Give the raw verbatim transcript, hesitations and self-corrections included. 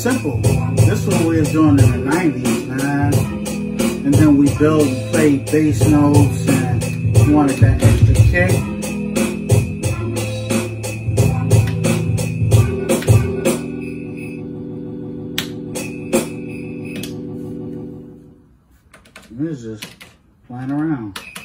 simple. This is what we was doing in the nineties, man. And then we built and played bass notes and wanted that extra kick. It's just flying around.